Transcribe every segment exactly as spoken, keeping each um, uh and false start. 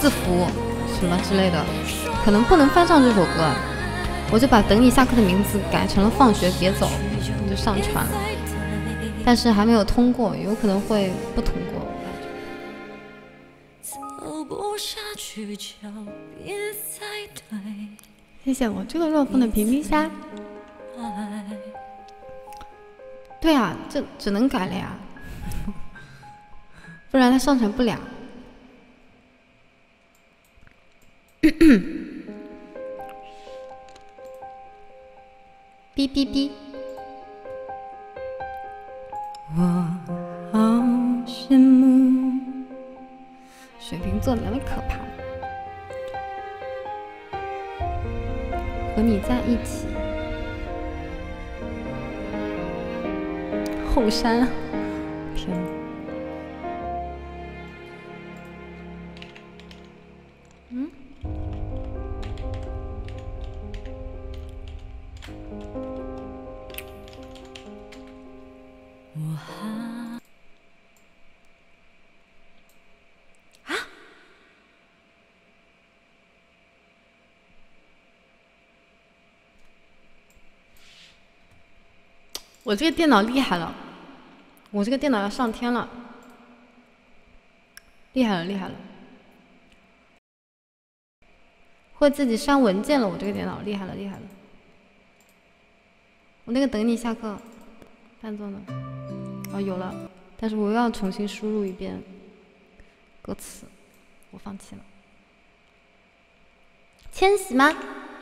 字符什么之类的，可能不能翻唱这首歌，我就把等你下课的名字改成了放学别走，就上传了，但是还没有通过，有可能会不通过。谢谢我这个若风的屏蔽虾。对啊，这只能改了呀，不然它上传不了。哔哔哔！我好羡慕水瓶座，哪里可怕？和你在一起。后山，天哪！嗯？我还啊！我这个电脑厉害了。我这个电脑要上天了，厉害了厉害了，会自己删文件了。我这个电脑厉害了厉害了。我那个等你下课伴奏呢？哦，有了，但是我又要重新输入一遍歌词，我放弃了。千玺吗？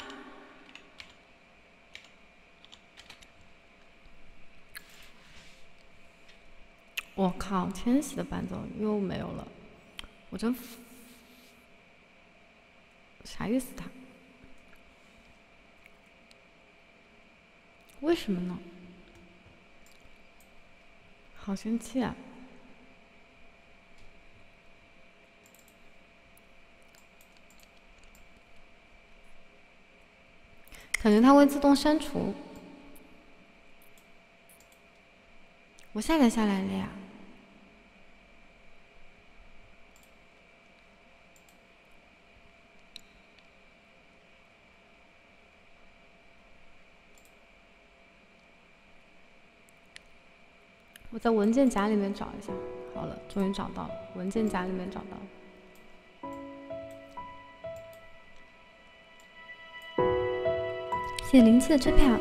我靠，千玺的伴奏又没有了，我真啥意思他？为什么呢？好生气啊！感觉它会自动删除。我下载下来了呀。我在文件夹里面找一下，好了，终于找到了，文件夹里面找到了。谢谢零七的支票。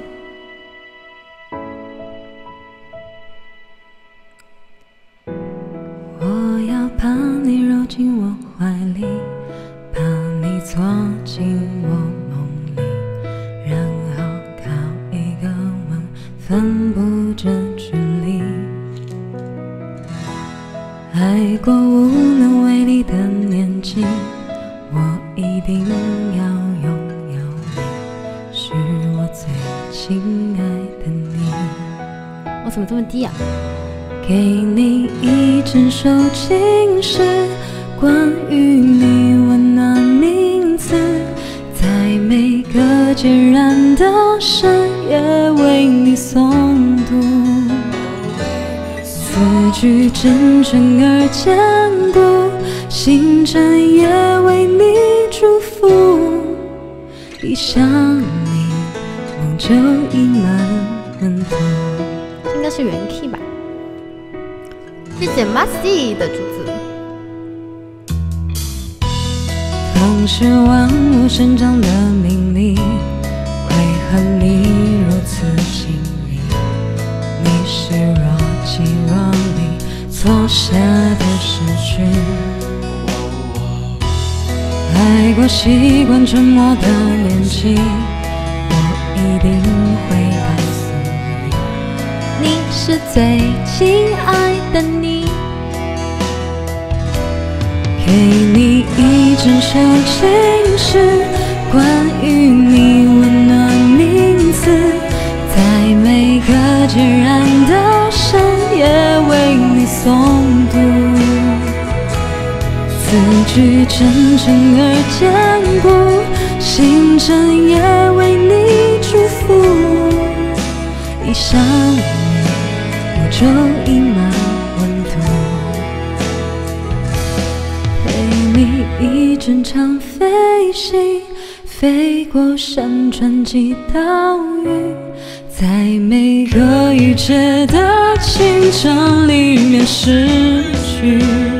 我要把你揉进我怀里，把你坐进我梦里，然后靠一个吻分布这距离。爱过无能为力的年纪，我一定要拥有你，是我最亲爱的你。 我怎么这么低啊？ 给你一整首情诗，关于你温暖名字，在每个孑然的深夜为你诵读。字句真诚而坚固，星辰也为你祝福。一想你，梦就溢满温度。 应该是原 key 吧。谢谢 Massy 的竹子。 风是万物生长的秘密，为何你如此亲密？你是若即若离，错下的诗句。爱过习惯沉默的年纪，我一定会告诉你，你是最亲爱的你。给你一整首情诗，关于你温暖名字，在每个孑然的深夜为你诵读。字句真诚而坚固，星辰也为你祝福。一想你，我就溢满温度。陪你你一整场飞行，飞过山川及岛屿，在每个雨季的清晨里面逝去。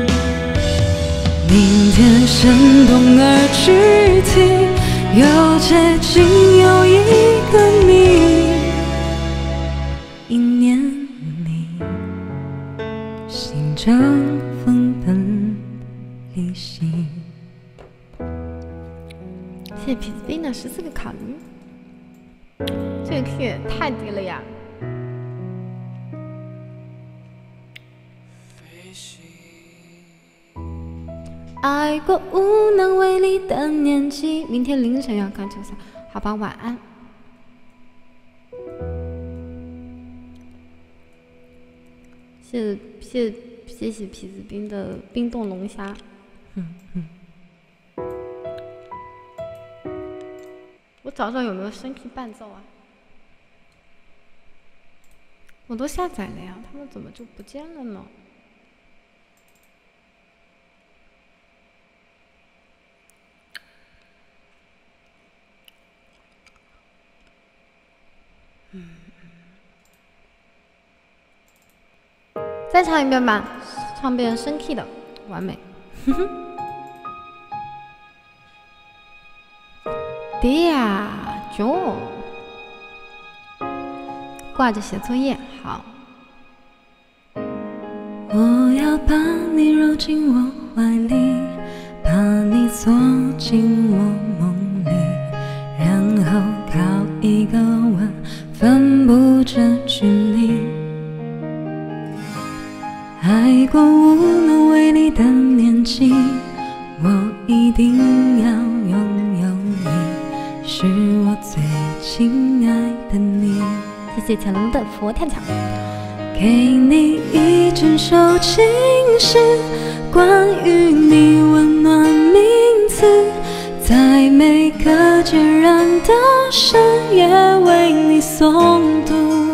明天生动而具体，又接近又一个你。一年里，心中分崩离析。 谢谢痞子兵的十四个烤鱼，这个 Q 也太低了呀！爱过无能为力的年纪，明天凌晨要看球赛，好吧，晚安。谢谢谢谢痞子兵的冰冻龙虾。嗯嗯。我找找有没有声 key 伴奏啊？我都下载了呀，他们怎么就不见了呢？嗯，再唱一遍吧，唱遍升 key 的，完美。对呀，就挂着写作业，好。 我要把你揉进我怀里，把你锁进我梦里，然后靠一个吻分布这距离。爱过无能为力的年纪，我一定要拥有你，是我最亲爱的你。 谢谢乾隆的佛跳墙。 给你一整首情诗，关于你温暖名字，在每个孑然的深夜为你诵读，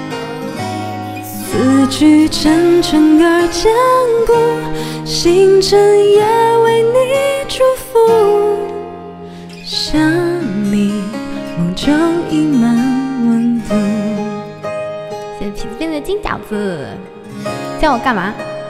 字句真诚而坚固，星辰也为你祝福。想你，梦中溢满温度。 谢谢痞子兵的金饺子，叫我干嘛？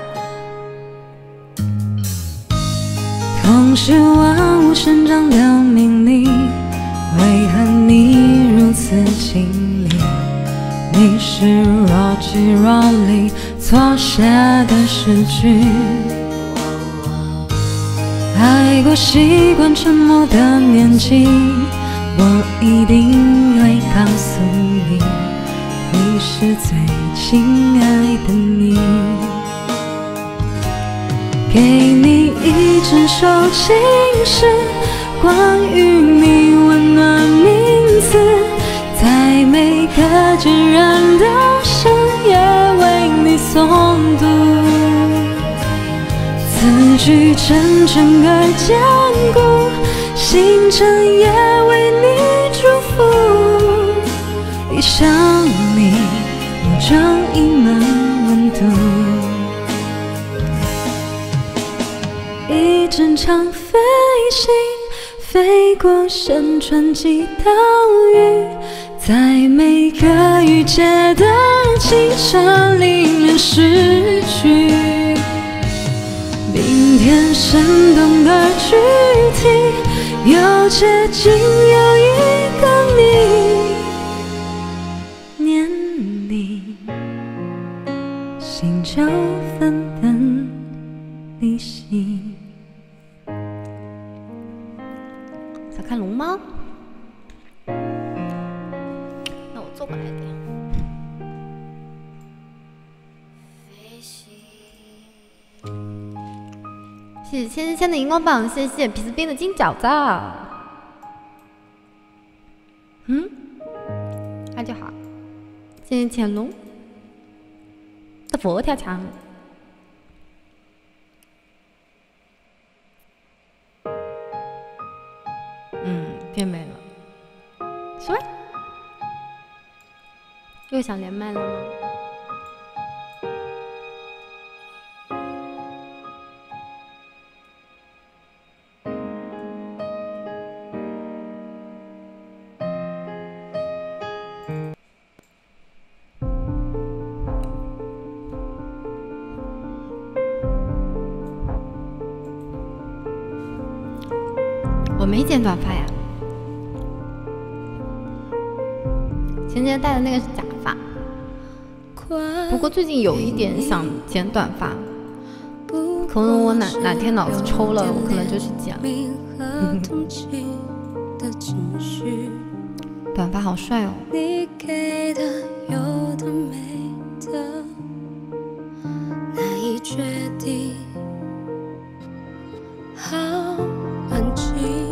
痛是万物生长的命令，为何你如此亲密？你是若即若离错写的诗句，爱过习惯沉默的年纪，我一定会告诉你，你是最亲爱的你。给你一整首情诗，关于你温暖名字，在每个孑然的深夜为你诵读，字句真诚而坚固，星辰也为你祝福。一想你，梦中溢满温度。一整场飞行，飞过山川及岛屿，在每个雨季的清晨里面逝去。明天生动而具体，又接近又一个你，念你，心就分崩离析。 想看龙猫？那我坐过来一点。谢谢千千的荧光棒，谢谢痞子兵的金饺子。嗯，那就好。谢谢乾隆的佛跳墙。嗯，变美了。说，又想连麦了吗？ 我没剪短发呀，前几天戴的那个是假发，不过最近有一点想剪短发，可能我哪哪天脑子抽了，我可能就去剪了。短发好帅哦！你给的有的没的，难以决定，好安静，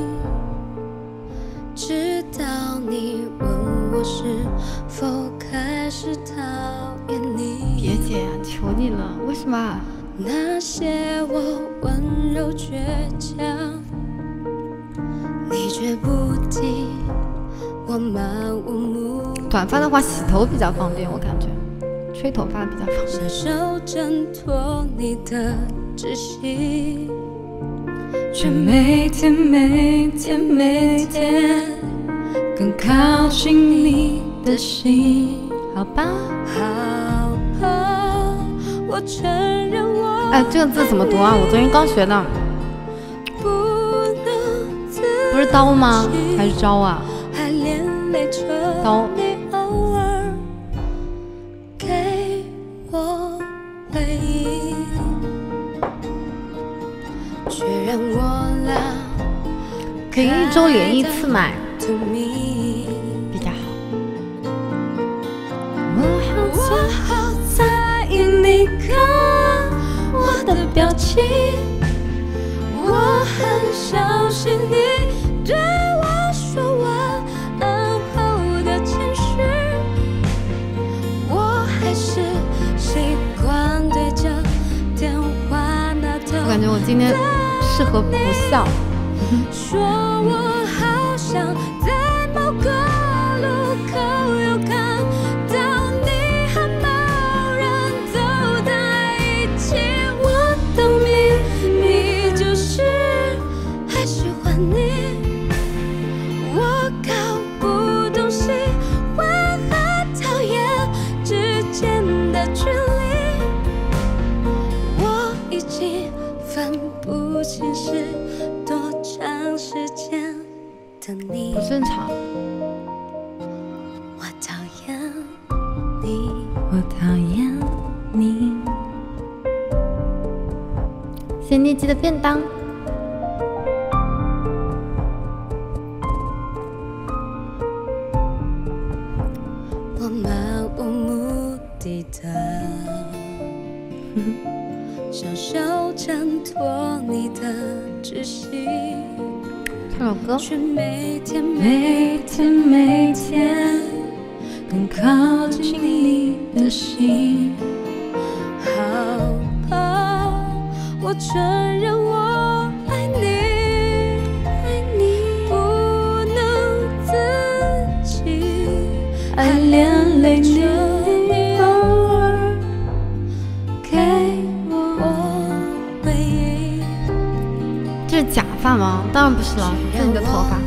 直到你问我是否开始讨厌你。别姐呀，求你了，为什么啊？那些我温柔倔强，你却不听。我漫无目的。短发的话，洗头比较方便，我感觉吹头发比较方便。伸手挣脱你的窒息，却每天每天每天更靠近你的心。好吧，好吧，我承认我。哎，这个字怎么读啊？我昨天刚学的。不是刀吗？还是招啊？刀。可以一周连一次买，比较好。我好在意你看我的表情，我很小心你对我说晚安后的情绪，我还是习惯对着电话那头。我感觉我今天适合不笑。说我好想在某个路口又看到你和某人走在一起，我懂你，你就是还喜欢你，我搞不懂喜欢和讨厌之间的距离，我已经分不清是多长时间的你，不正常。我讨厌你，我讨厌你。谢谢捏鸡的便当。我漫无目的的想手挣脱你的窒息，唱首歌，却每天每天每天更靠近你的心。好吧，我承认我爱你，爱你不能自己，爱连累你。这是假发吗？当然不是了，这是你的头发。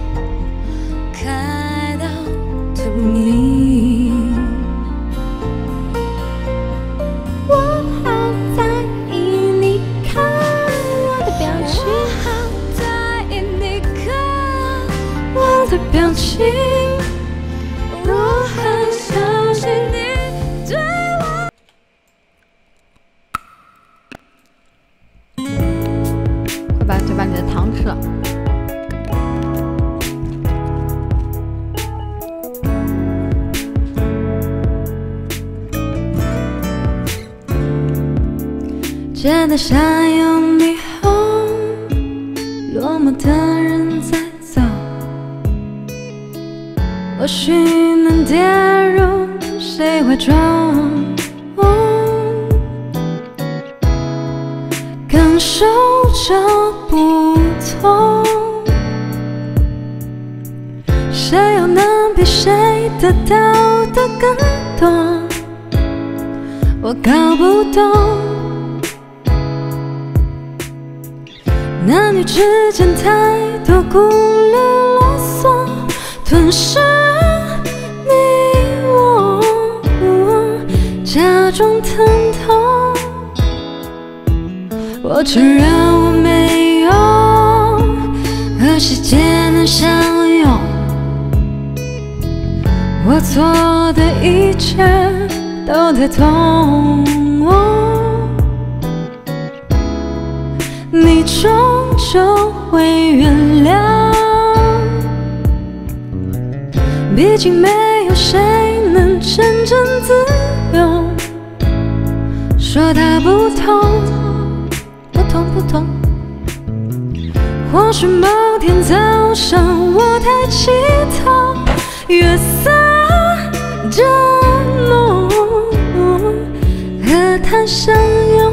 我好在意你看我的表情，我好在意你看我的表情，我很相信你对我。快把就把你的糖吃了。街道上有霓虹，落寞的人在走，或许能跌入谁怀中，感受着不同，谁又能比谁得到的更多？我搞不懂，男女之间太多顾虑啰嗦，吞噬你我，假装疼痛。我承认我没有和个世界能相拥，我做的一切都太痛，你终究会原谅。毕竟没有谁能真正自由，说它不同， 不同不同。 或许某天早上我抬起头，月色着梦，和他相拥。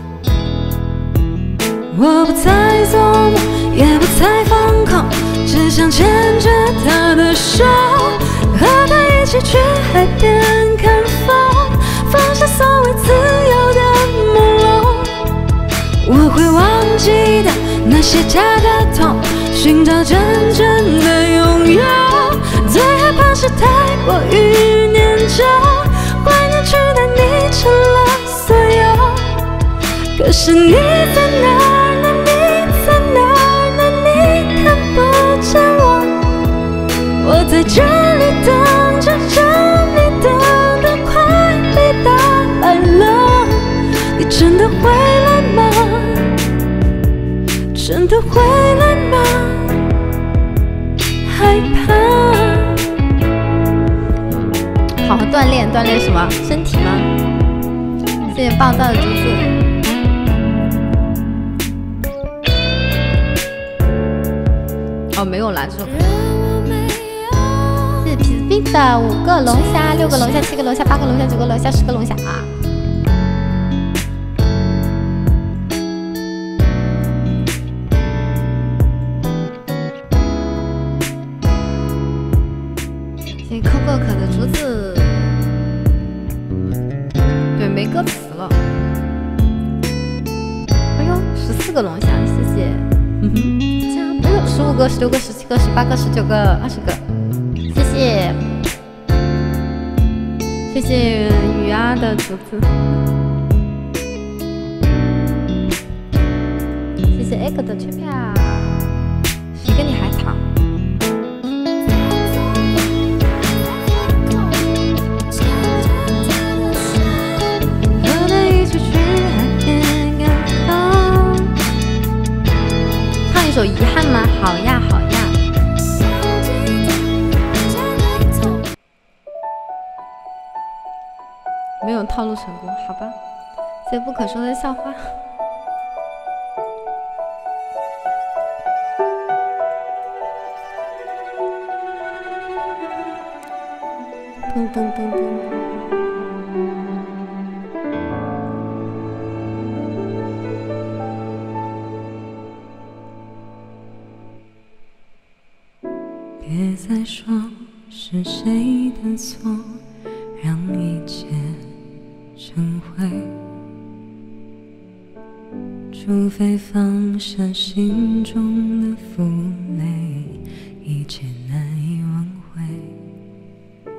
我不再做梦，也不再放空，只想牵着他的手，和他一起去海边看风，放下所谓自由的朦胧。我会忘记的那些假的痛，寻找真正的拥有。最害怕是太过于念旧，怀念取代你成了所有。可是你在哪儿呢？你在哪儿呢？你看不见我，我在这里等着，等你等得快被打败了。你真的会来吗？真的会来吗？害怕。 好好锻炼锻炼什么？身体吗？谢谢棒棒的竹子。哦，没有啦，这首歌。谢谢皮子冰的五个龙虾，六个龙虾，七个龙虾，八个龙虾，九个龙虾，十个龙虾啊！谢谢可可可的竹子。对，没歌词了。哎呦，十四个龙虾，谢谢。嗯哼。十五个、十六个、十七个、十八个、十九个、二十个，谢谢，谢谢雨啊的竹子，谢谢 egg 的缺票，谁跟你海草？唱一首遗憾吗？好呀，好呀。没有套路成功，好吧。谢谢不可说的笑话。噔噔噔噔。 别再说是谁的错，让一切成灰。除非放下心中的负累，一切难以挽回。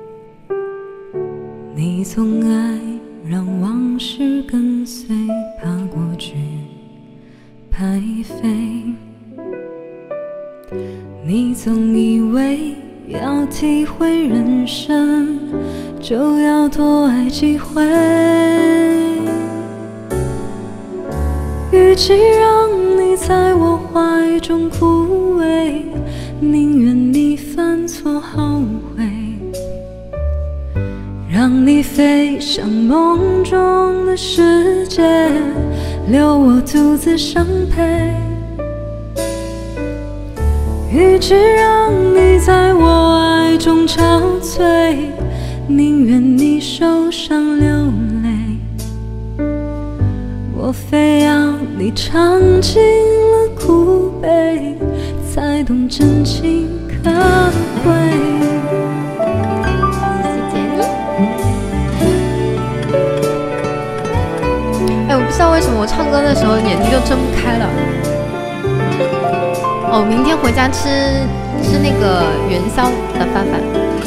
你总爱让往事跟随，怕过去拍飞。你总以为要体会人生，就要多爱几回。与其让你在我怀中枯萎，宁愿你犯错后悔，让你飞向梦中的世界，留我独自伤悲。与其让你在我爱中憔悴，宁愿你受伤流泪。我非要你尝尽了苦悲，才懂真情可贵。 谢谢你。哎，我不知道为什么我唱歌的时候眼睛就睁不开了。哦，明天回家吃吃那个元宵的饭饭。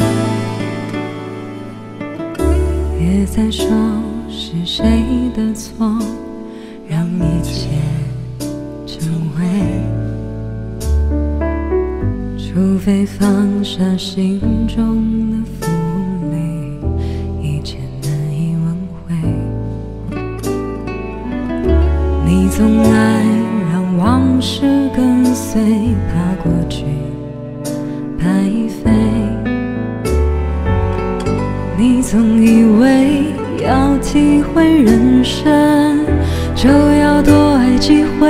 别再说是谁的错，让一切成灰。 非放下心中的负累，一切难以挽回。你总爱让往事跟随，怕过去白费。你总以为要体会人生，就要多爱几回。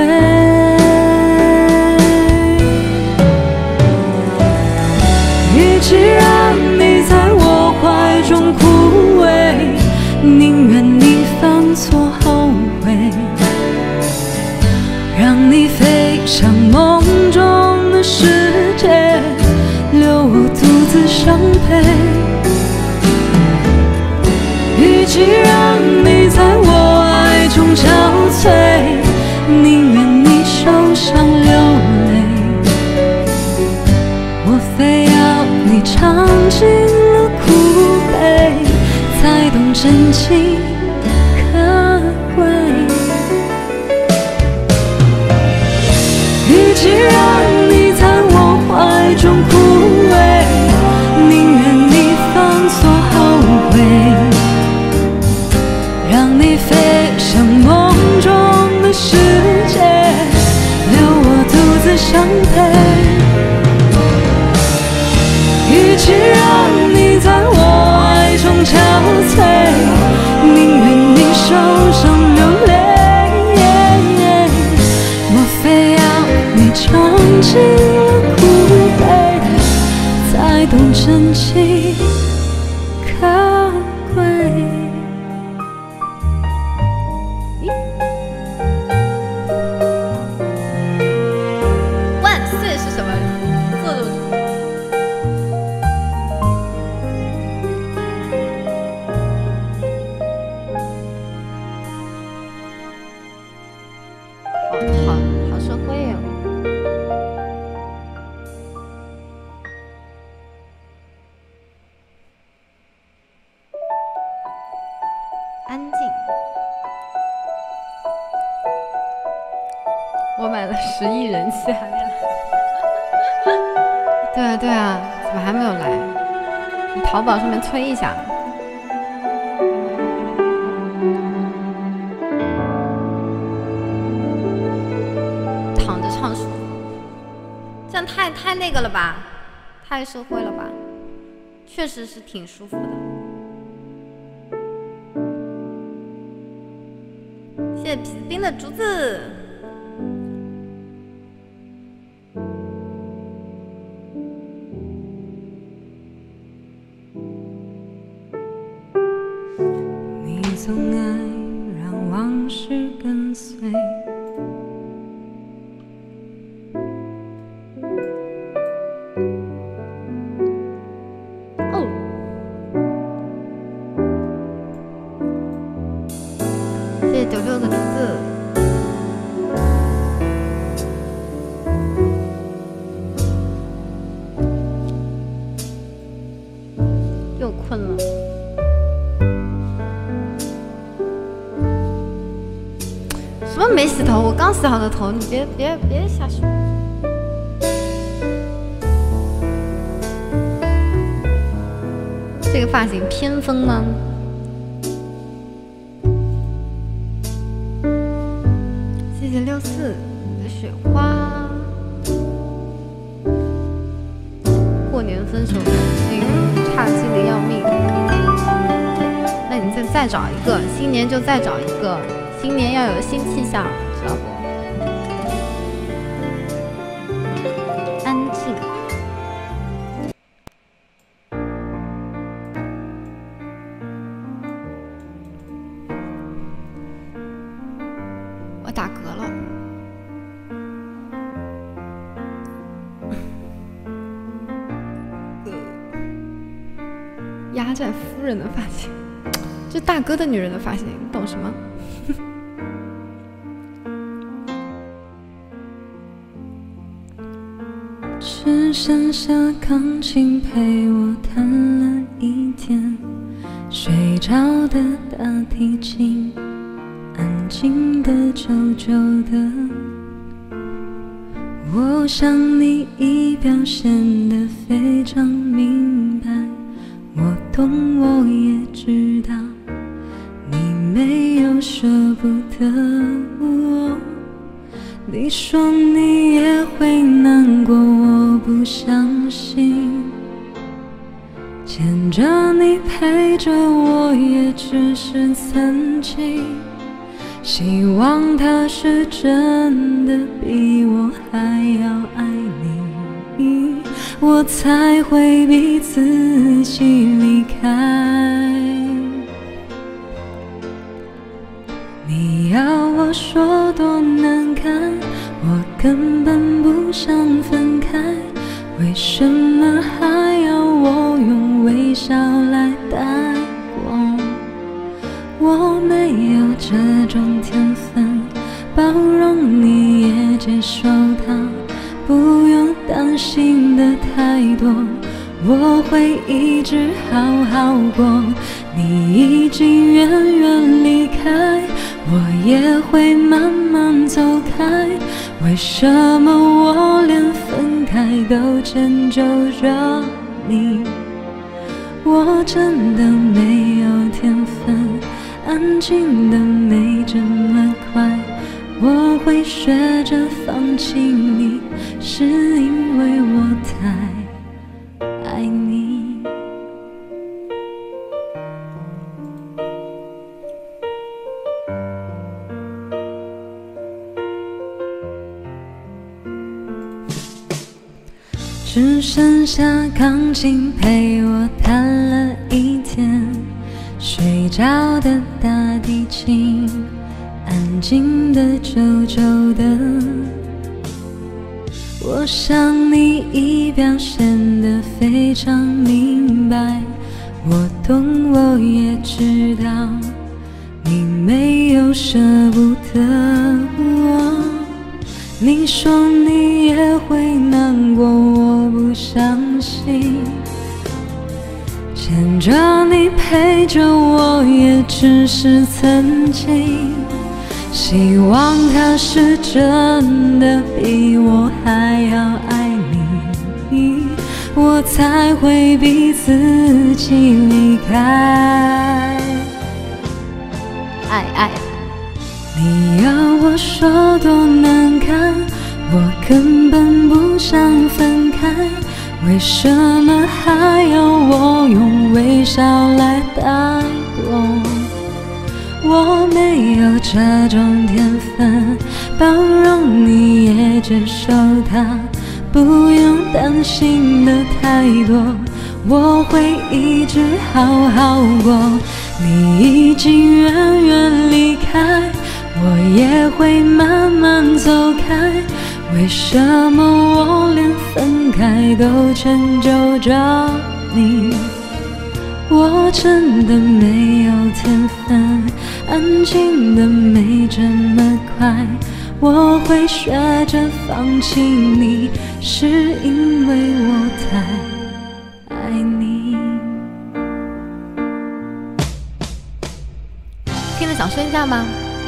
与其让你在我怀中枯萎，宁愿你犯错后悔，让你飞向梦中的世界，留我独自伤悲。与其让你在我爱中憔悴，宁愿你受伤流泪。我非要你尝尽了苦悲，才懂真情可贵。与其让你在我怀中枯萎，宁愿你犯错后悔，让你飞向梦中的世界，留我独自伤悲。与其让你在我爱中憔悴，宁愿你受伤流泪。莫非要你尝尽了苦悲，才懂真情可贵。 万岁是什么？做的好好好社会哦。安静。我买了十亿人气还没来。对啊对啊，怎么还没有来？你淘宝上面催一下。躺着唱舒服，这样太太那个了吧，太社会了吧？确实是挺舒服的。谢谢痞子冰的竹子。 你总爱让往事跟随， 哦，谢谢九六的竹子。又困了。什么没洗头？我刚洗好的头，你别别别瞎说。这个发型偏锋吗？谢谢六四的雪花。过年分手已经差劲的要命，那你再再找一个，新年就再找一个。新年要有新气象，知道不？安静。我打嗝了。压寨夫人的发型，这大哥的女人的发型，你懂什么？ 只剩下钢琴陪我弹了一天，睡着的大提琴，安静的久久的， 我想你已表现得非常明白，我懂，我也知道你没有舍不得我。你说你也会难过，我不相信。牵着你陪着我，也只是曾经。希望他是真的比我还要爱你，我才会逼自己离开。你要我说多难堪，我根本不想分开，为什么还要我用微笑来带过？我没有这种天分，包容你也接受它，不用担心的太多，我会一直好好过。你已经远远离开，我也会慢慢走开，为什么我连分开都迁就着你？我真的没有天分，安静的没这么快，我会学着放弃你，是因为我太爱你。只剩下钢琴陪我弹了一天，睡着的大提琴，安静的久久的。我想你已表现得非常明白，我懂，我也知道你没有舍不得我。你说你也会难过，我不相信。牵着你陪着我，也只是曾经。希望他是真的比我还要爱你，我才会逼自己离开。 爱爱， 你要我说多难堪，我根本不想分开，为什么还要我用微笑来带过？我没有这种天分，包容你也接受它，不用担心的太多，我会一直好好过。你已经远远离开，我也会慢慢走开，为什么我连分开都迁就着你？我真的没有天分，安静的没这么快，我会学着放弃你，是因为我太爱你。 听了想睡觉吗？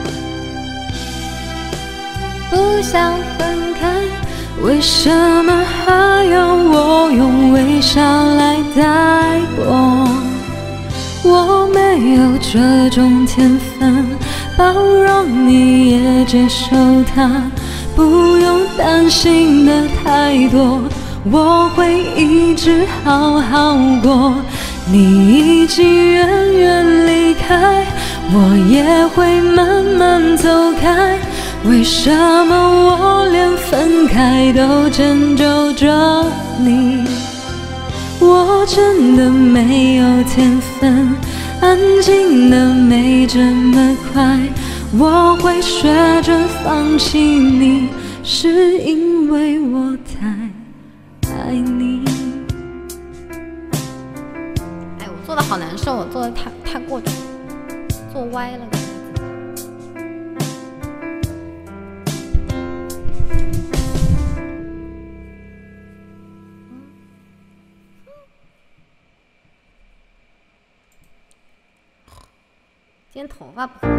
不想分开， 为什么还要我用微笑来带过？我没有这种天分，包容你也接受它，不用担心的太多，我会一直好好过。你已经远远离开，我也会慢慢走开，为什么我连分开都迁就着你？我真的没有天分，安静的没这么快，我会学着放弃你，是因为我太爱你。 哎，我做的好难受，我做的太太过去，做歪了。今天头发不好。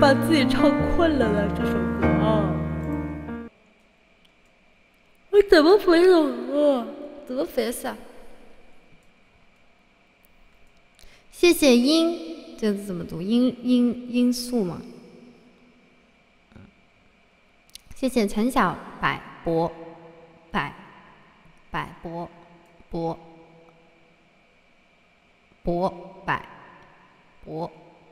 把自己唱困了呢？这首歌啊，我怎么回首歌？ 怎么回事啊？谢谢音，这个字怎么读？音音音素嘛。谢谢陈小百博，百百博博博百博。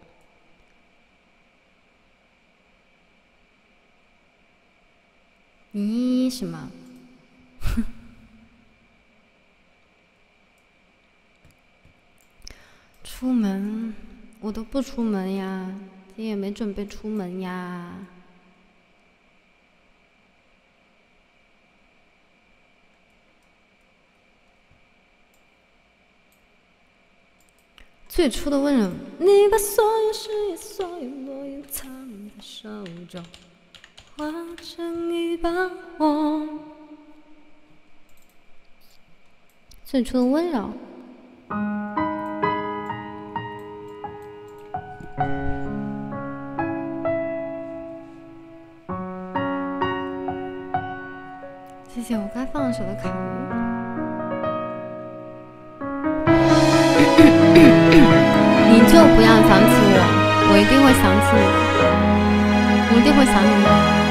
你什么？出门我都不出门呀，今天也没准备出门呀。最初的温柔，你把所有誓言、所有诺言藏在手中，化成一把火。最初的温柔。谢谢我该放手的卡屋。你就不要想起我，我一定会想起你的，我一定会想你的。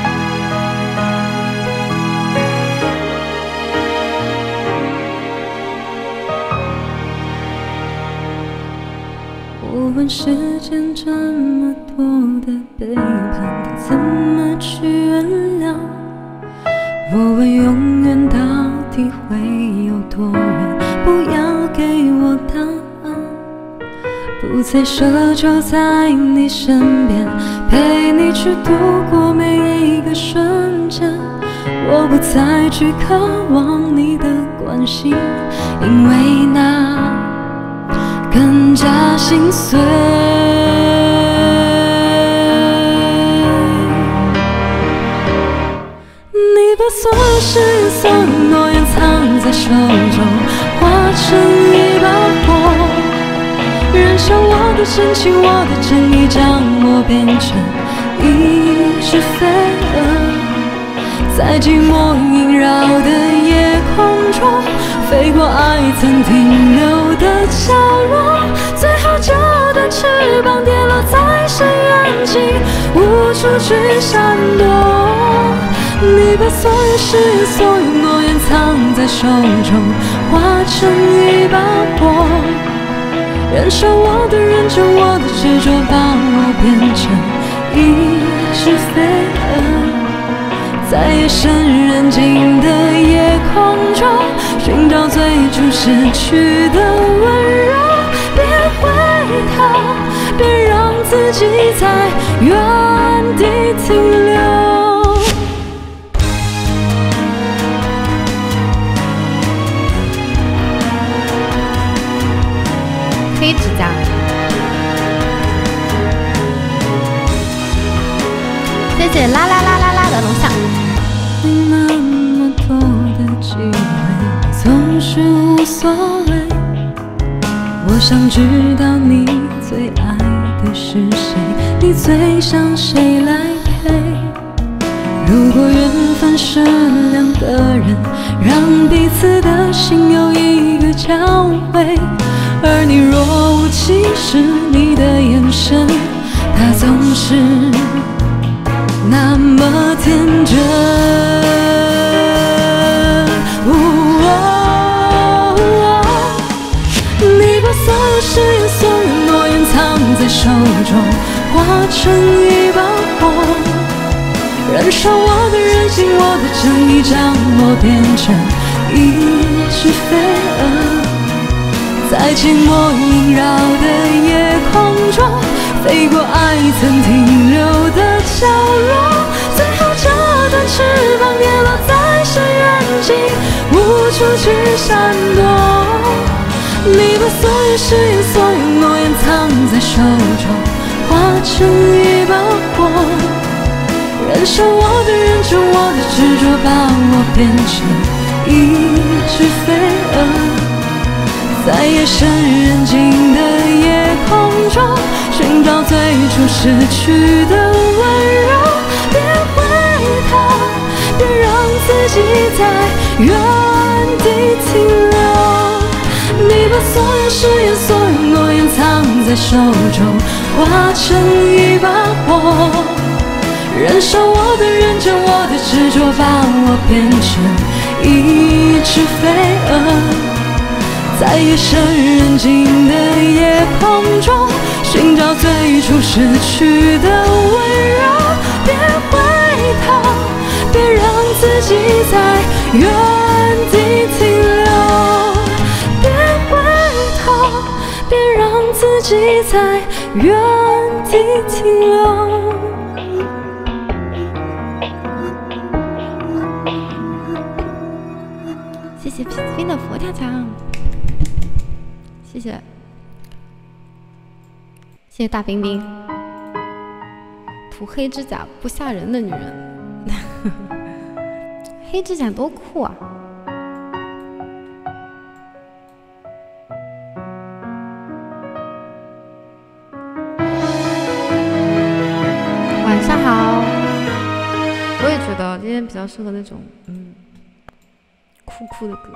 我问世间这么多的背叛，该怎么去原谅？我问永远到底会有多远？不要给我答案，不再奢求在你身边，陪你去度过每一个瞬间。我不再去渴望你的关心，因为那更加心碎。你把所有誓言、所有诺言藏在手中，化成一把火，燃烧我的真情，我的正义，将我变成一只飞蛾，在寂寞萦绕的夜空中，飞过爱曾停留的角落，最后这段翅膀跌落在深渊际，无处去闪躲。你把所有誓言、所有诺言藏在手中，化成一把火，燃烧我的认真，我的执着，把我变成一只飞蛾，在夜深人静的夜空中，寻找最初失去的温柔。别回头，别让自己在原地停留。 黑指甲。谢谢啦啦啦啦啦的龙象。 那么多的机会，总是无所谓。我想知道你最爱的是谁，你最想谁来陪？如果缘分是两个人，让彼此的心有一个交汇。而你若无其事，你的眼神，它总是那么天真。哦哦哦，你把所有誓言、所有诺言藏在手中，化成一把火，燃烧我的人性，我的正义，将我变成一只飞蛾，在寂寞萦绕的夜空中，飞过爱曾停留的角落，最后这段翅膀跌落在深渊际，无处去闪躲。你把所有誓言、所有诺言藏在手中，化成一把火，燃烧我的认真，我的执着，把我变成一只飞蛾，在夜深人静的夜空碰撞，寻找最初失去的温柔。别回头，别让自己在原地停留。你把所有誓言、所有诺言藏在手中，化成一把火，燃烧我的认真，我的执着，把我变成一只飞蛾。在夜深人静的夜空中，寻找最初失去的温柔。别回头，别让自己在原地停留。别回头，别让自己在原地停留。 谢谢皮斯宾的佛跳墙，谢谢，谢谢大冰冰。涂黑指甲不吓人的女人，黑指甲多酷啊！晚上好，我也觉得今天比较适合那种嗯酷酷的歌。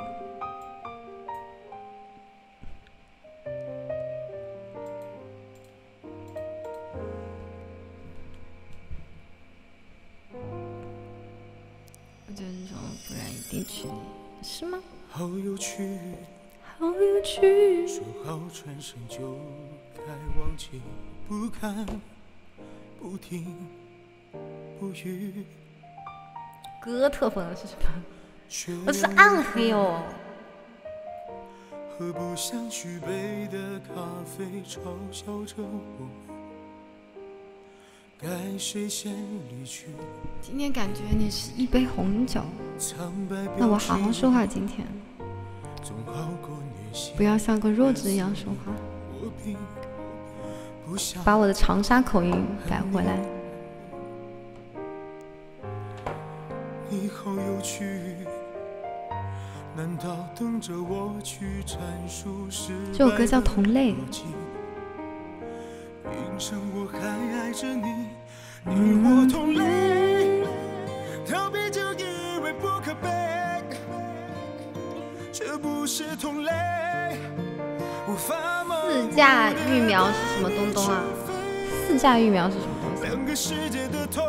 我就是说，不然一定娶你，是吗？ 好有趣， 好有趣。 说好转身就该忘记，不看，不听，不语。 哥特风是什么？我是暗黑哦。 喝不下去杯的咖啡，嘲笑着我，该谁先离去？ 今天感觉你是一杯红酒，那我好好说话。今天不要像个弱智一样说话，把我的长沙口音改回来。 你好有趣，难道等着我去阐述失败的逻辑？ 这首歌叫《同类》。 凭什么我还爱着你？你我同类，逃避就以为不可悲，这不是同类。 四价育苗是什么东东啊？四价育苗是什么东西？ 两个世界的痛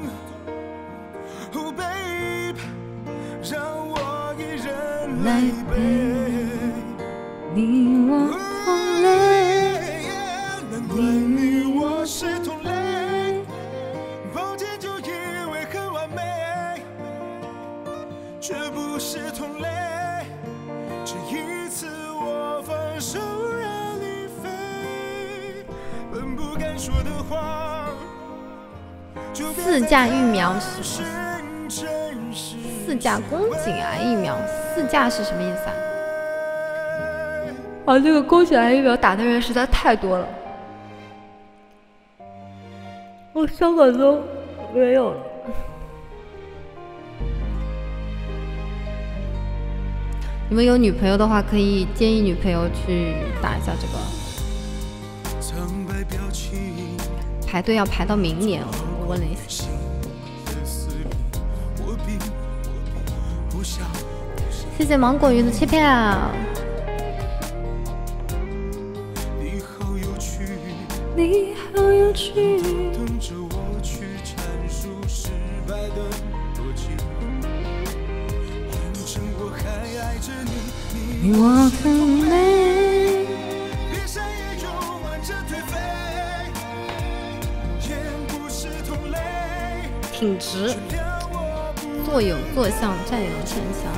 ，Oh babe， 让我一人来背。 你我同类， 难怪你我是同类，抱歉就以为很完美，却不是同类。这一次我放手让你飞，本不该说的话。 四价育苗是什么？四价宫颈癌疫苗，四价是什么意思啊？啊，这个宫颈癌疫苗打的人实在太多了，我香港都没有了。你们有女朋友的话，可以建议女朋友去打一下这个，排队要排到明年。我问了一下。谢谢芒果鱼的切片啊！ 你好有趣， 你好有趣， 等着我去阐述失败的逻辑。凭什么我还爱着你？ 你我同类， 别闪也勇敢着颓废，也不是同类。 挺直，坐有坐相，站有站相。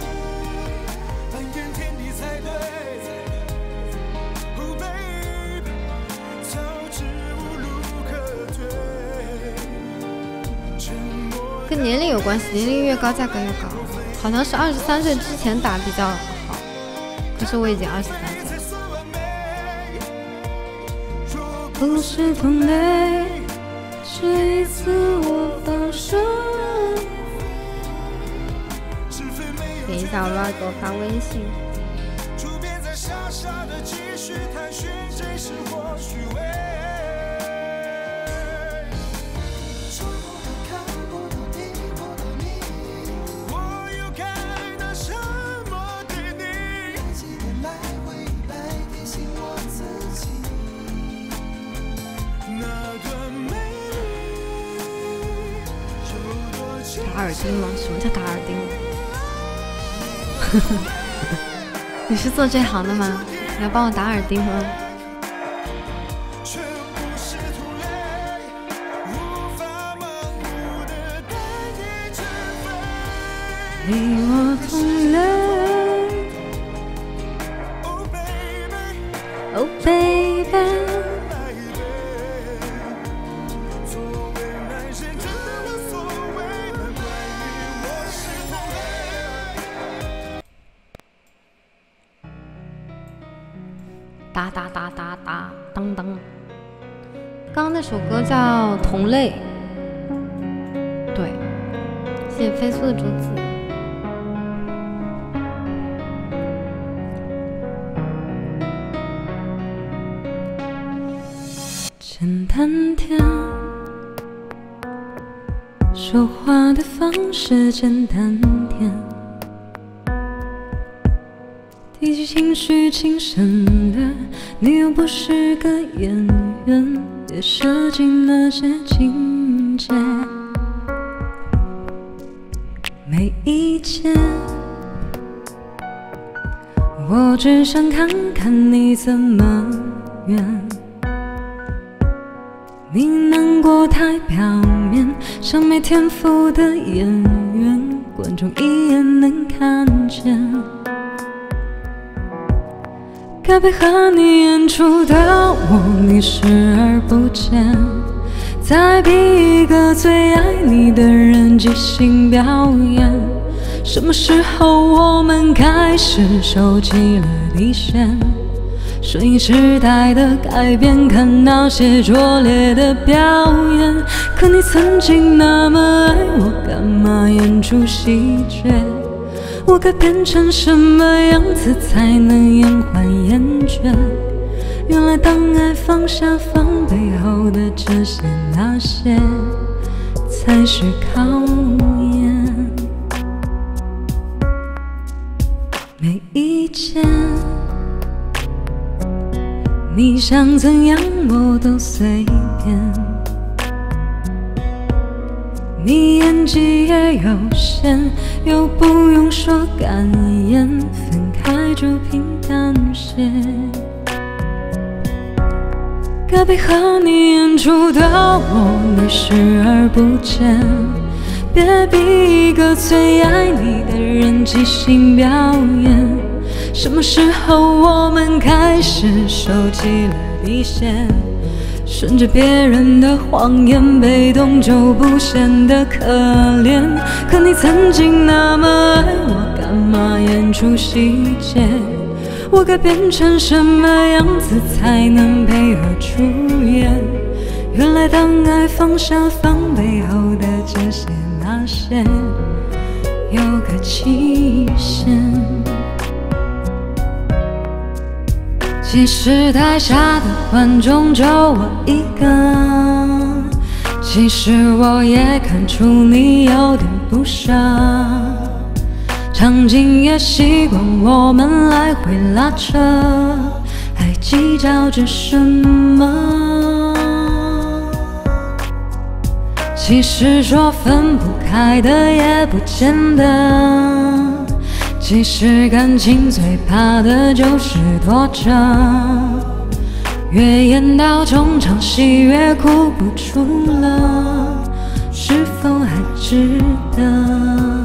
跟年龄有关系，年龄越高价格越高，好像是二十三岁之前打比较好，可是我已经二十三岁了。 不是同类，这一次我放手。 等一下，我妈给我发微信。 傻傻的继续探寻真实或虚伪。触不到看不到听不到你，我又该拿什么对你？几年来回忆来提醒我自己，那段美丽有多久？ 打耳钉吗？什么叫打耳钉？你是做这行的吗？你要帮我打耳钉吗？ 你我同类 ，Oh baby。 哒哒哒哒哒，当当。刚刚那首歌叫《同类》，对，谢谢飞速的竹子。 简单点，说话的方式简单点。提起情绪轻声的，你又不是个演员，别设计那些情节。没意见，我只想看看你怎么圆。你难过太表面，像没天赋的演员，观众一眼能看见。该配合你演出的我，你视而不见。再逼一个最爱你的人即兴表演。什么时候我们开始收起了底线？顺应时代的改变，看那些拙劣的表演。可你曾经那么爱我，干嘛演出细节？我该变成什么样子才能延缓厌倦？原来当爱放下防备后的这些那些，才是考验。没意见，你想怎样我都随便。你演技也有限，又不用说感言，分开就平淡些。该配合你演出的我，你视而不见。别逼一个最爱你的人即兴表演。什么时候我们开始收起了底线？顺着别人的谎言，被动就不显得可怜。可你曾经那么爱我，干嘛演出细节？我该变成什么样子才能配合出演？原来当爱放下防备后的这些那些，有个期限。其实台下的观众就我一个，其实我也看出你有点不舍，场景也习惯我们来回拉扯，还计较着什么？其实说分不开的也不见得。其实感情最怕的就是拖着，越演到中场戏越哭不出了，是否还值得？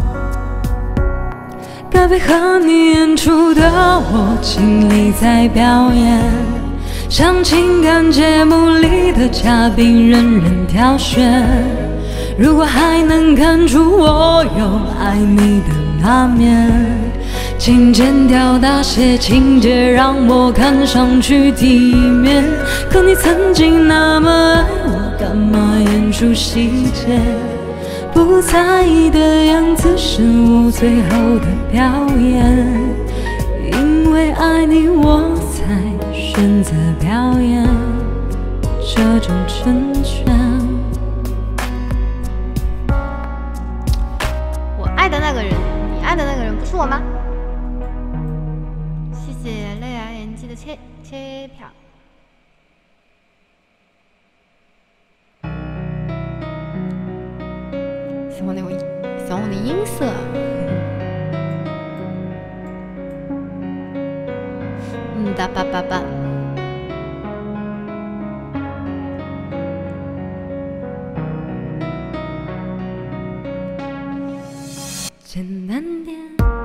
该配合你演出的我，尽力在表演，像情感节目里的嘉宾任人挑选。如果还能看出我有爱你的那面，请剪掉那些情节，让我看上去体面。可你曾经那么爱我，干嘛演出细节？不在意的样子是我最后的表演。 因为爱你，我才选择表演这种成全。 我爱的那个人，你爱的那个人不是我吗？谢谢泪儿演技的切切票。喜欢那种喜欢我的音色。嗯哒吧吧吧。 简单点，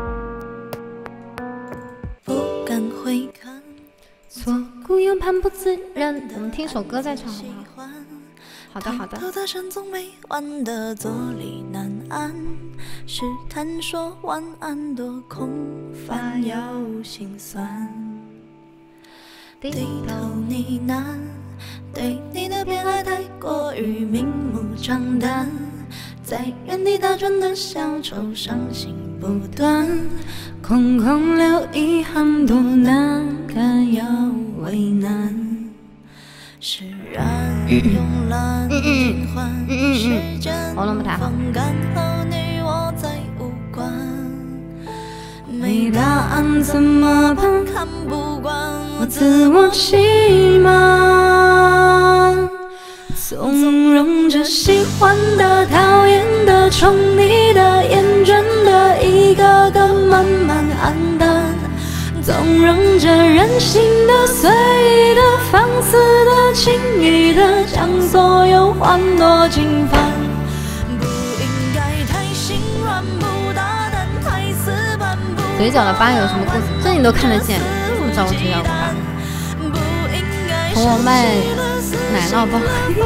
不敢回看，错过又盼不自然。 我们听首歌再唱好不好？好的好的。 抬头的山总没完的坐立难安，试探说晚安多空泛又心酸。低头呢喃，对你的偏爱太过于明目张胆，在原地打转的小丑，伤心不断，空空留遗憾，多难堪又为难。释然慵懒尽欢，时间风干后你我再无关。没答案怎么办？看不惯我自我欺瞒，纵容着喜欢的、讨厌的、宠你的、厌倦的，一个个慢慢黯淡。纵容着任性的、随意的、放肆的、轻易的，将所有欢乐尽翻。不应该太心软，不大胆，太死板。 嘴角的疤有什么故事？这你都看得见？你怎么知道我嘴角有疤？从我卖奶酪包，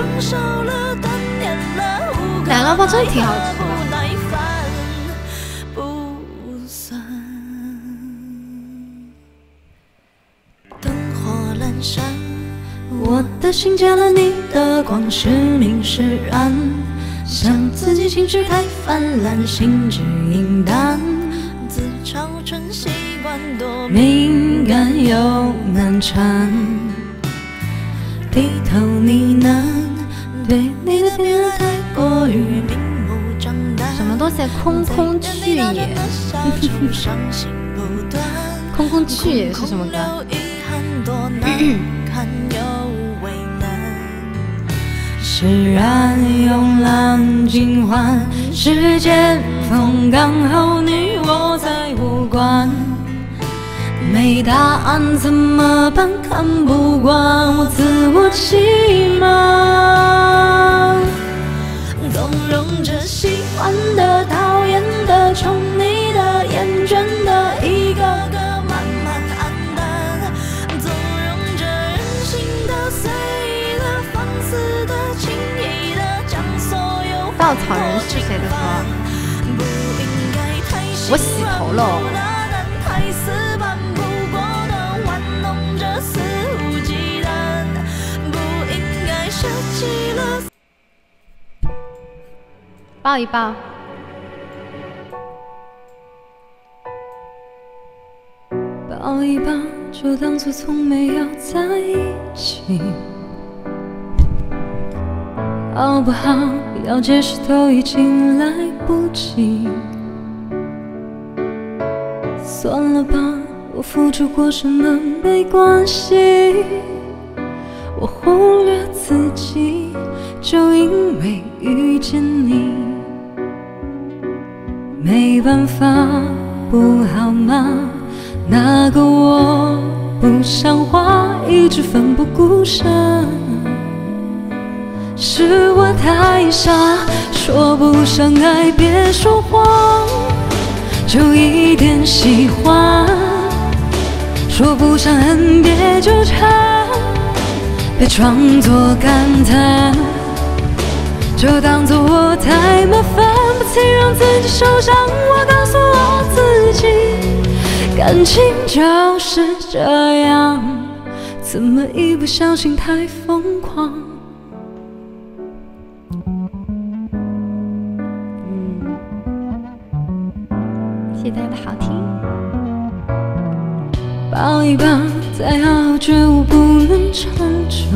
奶酪包真的挺好吃的。 我的心借了你的光，时明时暗，想自己情绪太泛滥，心智阴淡，自嘲成习惯，多敏感又难缠。低头呢喃，对你的偏爱太过于明目张胆。 什么东西？空空去也。空空去也是什么歌？ 释然慵懒尽欢，时间风干后你我再无关。没答案怎么办？看不惯我自我欺瞒，纵容着喜欢的、讨厌的、宠你的、厌倦的，一个个慢慢黯淡。纵容着任性的、随意的、放肆的、轻易的，将所有稻草人是谁的歌？我洗头了。抱一抱。 抱一抱，就当作从没有在一起。好不好？要解释都已经来不及。算了吧，我付出过什么没关系。我忽略自己，就因为遇见你。没办法，不好吗？那个我不像话，一直奋不顾身。是我太傻，说不上爱别说谎，就一点喜欢。说不上恨别纠缠，别装作感叹，就当作我太麻烦，不曾让自己受伤。我告诉我自己，感情就是这样，怎么一不小心太疯狂。 谢谢大家的好听。 抱一抱，再好觉悟不能长久。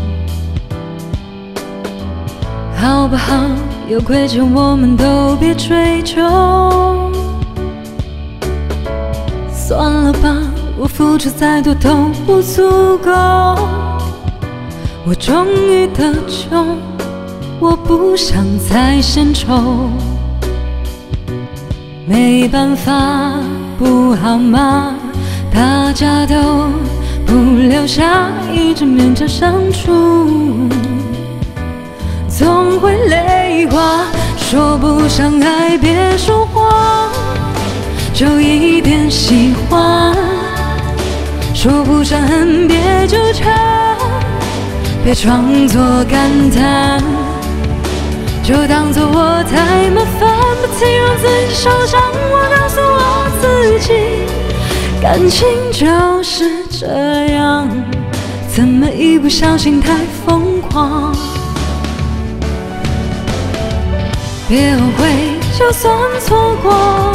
好不好？有亏欠我们都别追究。算了吧，我付出再多都不足够。我终于得救，我不想再献丑。没办法，不好吗？大家都不留下，一直勉强相处，总会泪花。说不上爱别说谎，就一点喜欢。说不上恨别纠缠，别装作感叹，就当作我太麻烦，不轻让自己受伤。我告诉我自己，感情就是这样，怎么一不小心太疯狂？别后悔，就算错过。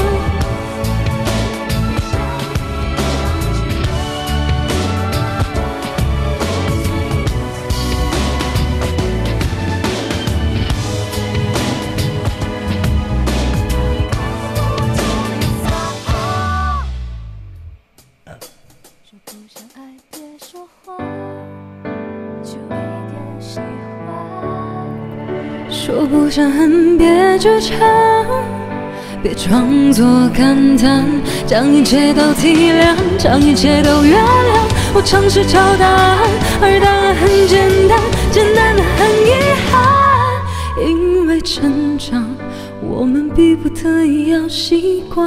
说不上恨别纠缠，别装作感叹，将一切都体谅，将一切都原谅。我尝试找答案，而答案很简单，简单的很遗憾。因为成长，我们逼不得已要习惯；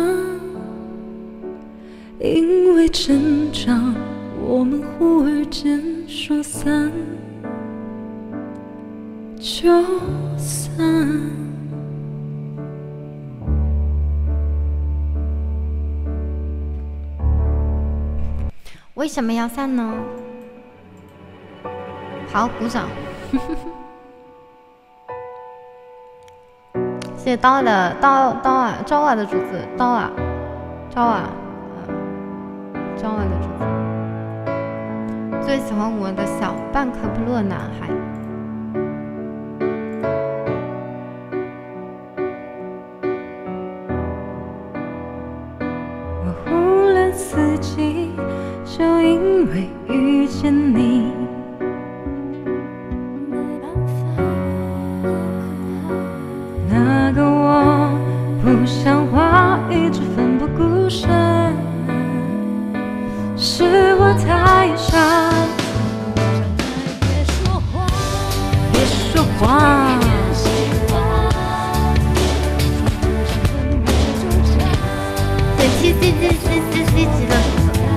因为成长，我们忽而间说散就散。 为什么要散呢？好，鼓掌。谢谢刀儿的刀刀儿招儿的主子刀儿招儿招儿的主子，最喜欢我的小半颗不落男孩。 我忽略四季，就因为遇见你。那个我不像话，一直奋不顾身，是我太傻。别说谎，别说谎。 对 T C G C C C 级的。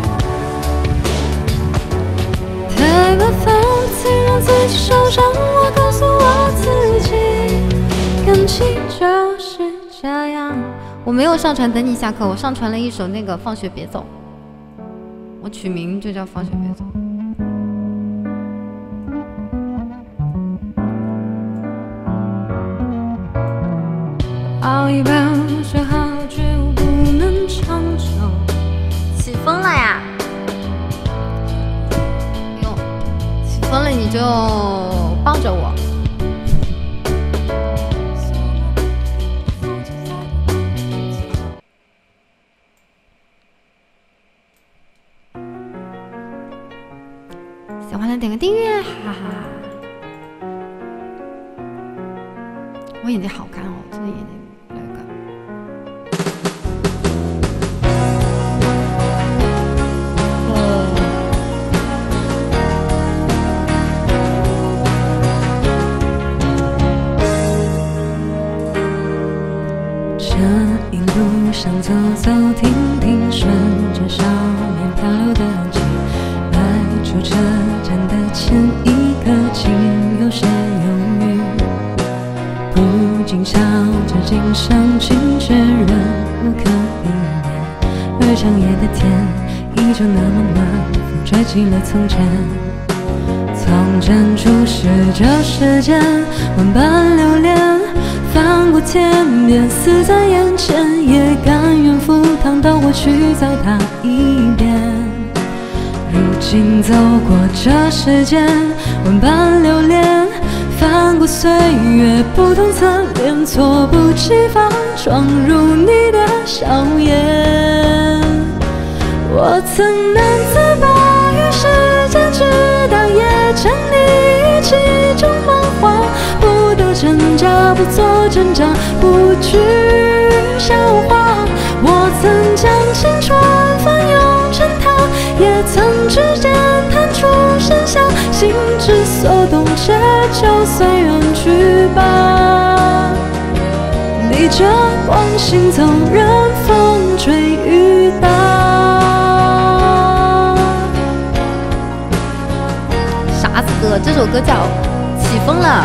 太麻烦，才让自己受伤。我告诉我自己，感情就是这样。 我没有上传等你下课，我上传了一首那个放学别走，我取名就叫放学别走。 熬一包，说好觉悟不能长久。 起风了呀！哟，起风了你就帮着我。喜欢的点个订阅，哈哈。我眼睛好干哦，真的眼睛有点干。 这一路上走走停停，顺着少年漂流的痕迹，迈出车站的前一刻，竟有些犹豫。不禁笑着景象情却仍无可避免，而长夜的天依旧那么暖，风吹起了从前。从前初识这世间，万般留恋，翻过天边，死在眼前，也甘愿赴汤蹈火去糟蹋一遍。 如今走过这世间，万般流连，翻过岁月不同侧脸，猝不及防闯入你的笑颜。我曾难自拔于世间，直到夜将你忆起中梦话，不得真假，不做挣扎，不惧笑话。我曾将青春翻涌成她，也曾指尖弹出盛夏，心之所动，且就随缘去吧。逆着光行走，任风吹雨打。 啥子歌？这首歌叫《起风了》。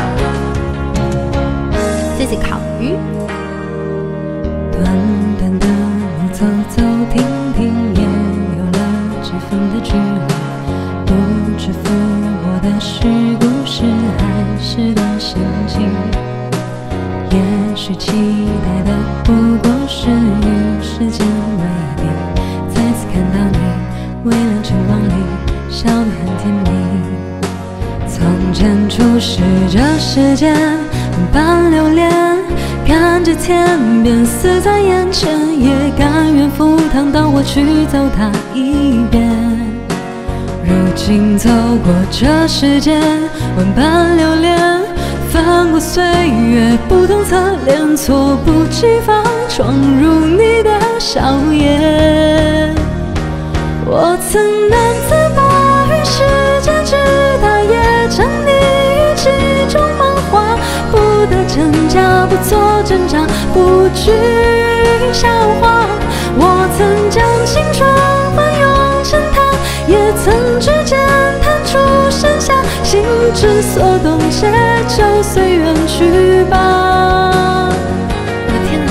谢谢烤鱼。 短短的路走走停停，也有了几分的距离。不知抚摸的是故事，还是段心情？也许期待的不过是与时间为敌。再次看到你，微亮晨光里笑得很甜蜜。从前初识这世间，万般流连，看着天边似在眼前，也甘愿赴汤蹈火去走它一遍。如今走过这世间，万般流连，翻过岁月不同侧脸，猝不及防闯入你的笑颜。我曾难自拔于世间，直到夜将你忆起中梦话，不得真假，不做挣扎，不惧笑话。我曾将青春翻涌成她，也曾指尖弹出盛夏，心之所动，且就随缘去吧。 我的天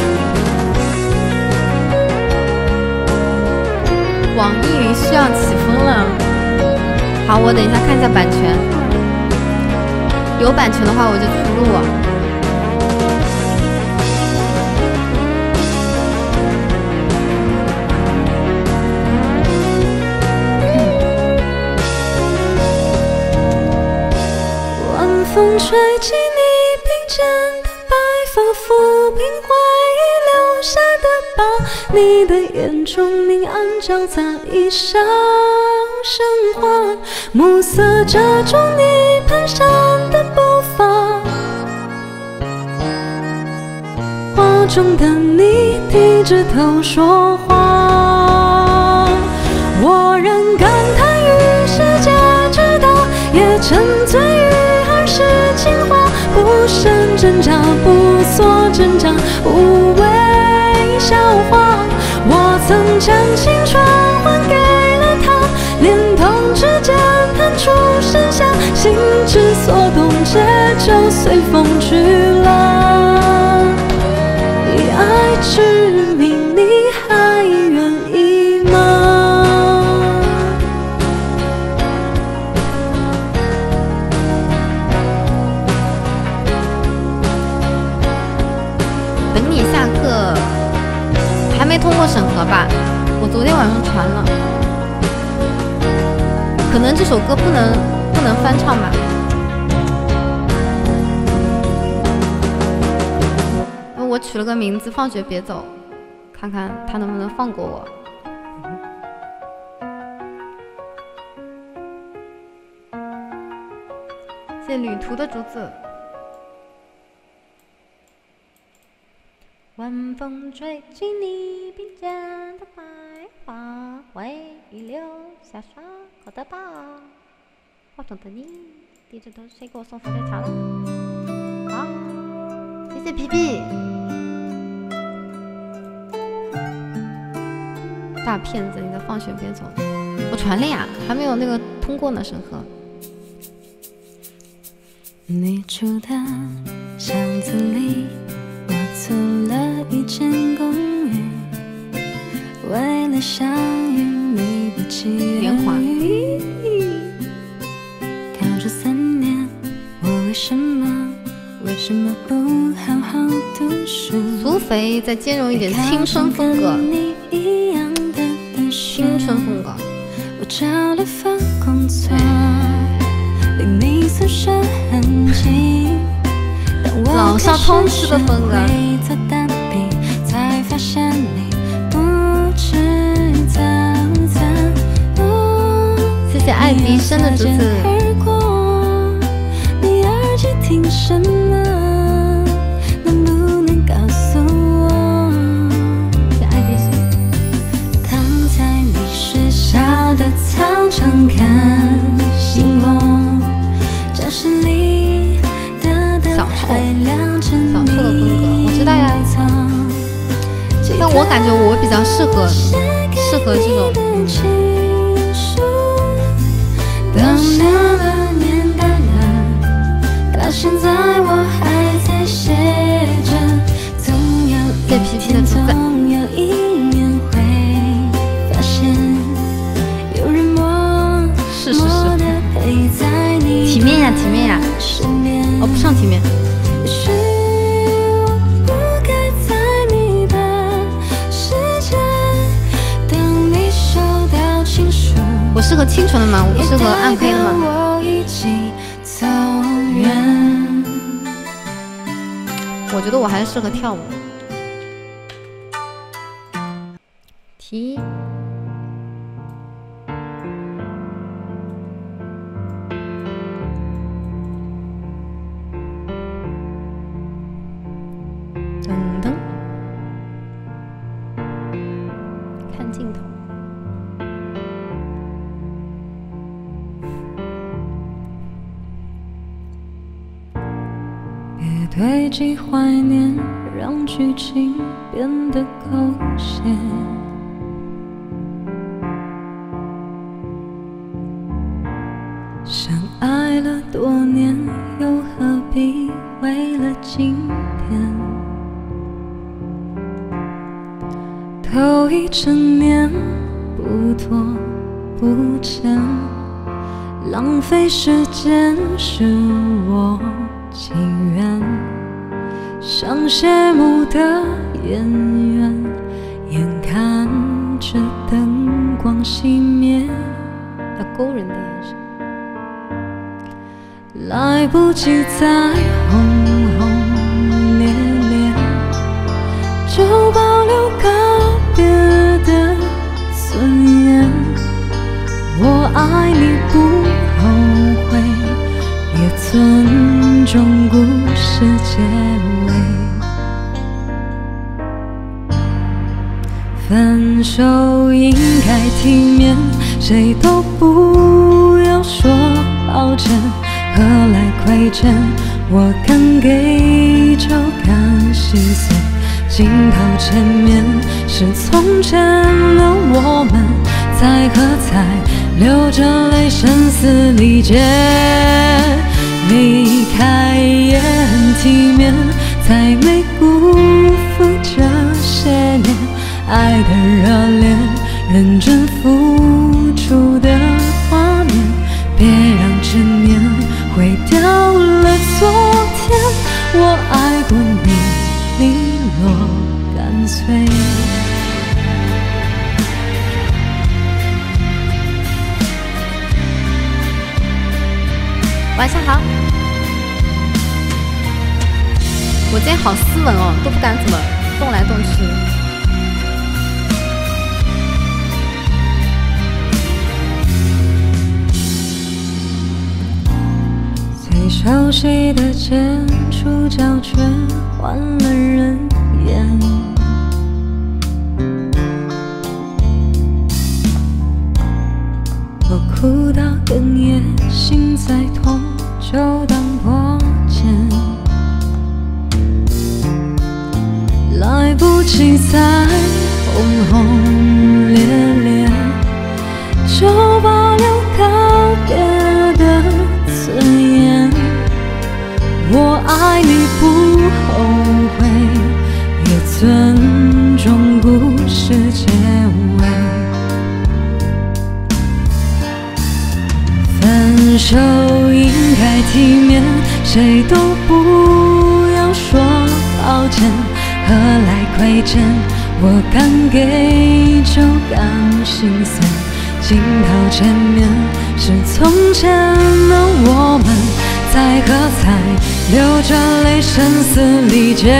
哪！网易云需要起风了。好，我等一下看一下版权，有版权的话我就出录啊。 风吹起你鬓间的白发，抚平回忆留下的疤。你的眼中明暗交杂，一笑生花，暮色遮住你蹒跚的步伐。画中的你低着头说话，我仍感叹于世界之大，也沉醉于是情话，不胜挣扎，不做挣扎，无谓笑话。我曾将青春还给了他，连同指尖弹出盛夏，心之所动，且就随风去了。以爱之名，你还愿意吗？ 等你下课还没通过审核吧？我昨天晚上传了，可能这首歌不能不能翻唱吧。我取了个名字，放学别走，看看他能不能放过我。谢谢旅途的竹子。晚风吹起你鬓间的白发，回忆留下伤口的疤。画中的你低着头，谁给我送蜂蜜茶了？好，谢谢皮皮。大骗子，你的放学别走！我传了呀，还没有那个通过呢，审核。 你住的巷子里，我租了一间公寓，为了相遇你不期而遇。考这三年，我为什么为什么不好好读书？ 苏菲再兼容一点青春风格，青春风格。 我找了房老少通吃的风格。谢谢爱迪生的竹子。 你耳机听什么？能不能告诉我？ 谢谢爱迪生。 躺在你学校的操场看星空，教室里的灯还亮着你的我知道呀，但我感觉我比较适合适合这种。 到那个年代了，到现在我还在写着，总有一天，总有一年会发现，有人默默地陪在你体面呀，体面呀！哦，不上体面。我适合清纯的吗？我不适合暗黑的吗？我觉得我还是适合跳舞。题。噔噔。看镜头。 堆积怀念，让剧情变得狗血。相爱了多年，又何必为了今天？头一整年，不多不欠，浪费时间是我情愿。像谢幕的演员，眼看着灯光熄灭， 要勾人的眼神， 来不及再轰轰烈烈，就保留告别的尊严。我爱你不后悔，也尊重故事结尾。分手应该体面，谁都不要说抱歉。何来亏欠？我敢给就敢心碎。镜头前面是从前的我们，在喝彩，流着泪，声嘶力竭。离开也很体面，才没辜负这些年爱的热烈，认真付出的画面。别让执念毁掉了昨天，我爱过你，利落干脆。 晚上好。我今天好斯文哦，都不敢怎么动来动去。 最熟悉的街，主角却换了人演。我哭到哽咽，心再痛就当破茧。来不及再轰轰烈烈，就保留告别的尊严。我爱你不后悔，也尊重故事结尾。分手应该体面，谁都不要说抱歉。何来亏欠？我敢给就敢心碎。镜头前面是从前的我们， 在喝彩，流着泪声嘶力竭。